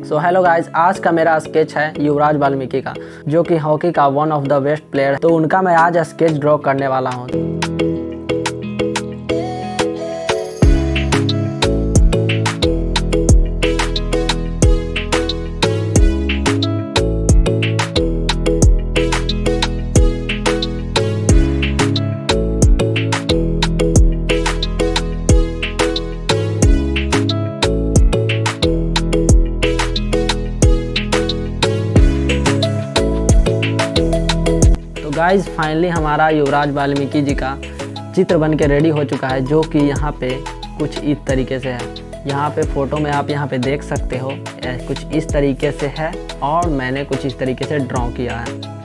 So hello guys, आज का मेरा स्केच है युवराज वाल्मीकि का, जो कि हॉकी का one of the best player है। तो उनका मैं आज स्केच ड्रॉ करने वाला हूँ। गाइस फाइनली हमारा युवराज वाल्मीकि जी का चित्र बन के रेडी हो चुका है, जो कि यहाँ पे कुछ इस तरीके से है। यहाँ पे फोटो में आप यहाँ पे देख सकते हो कुछ इस तरीके से है, और मैंने कुछ इस तरीके से ड्रॉ किया है।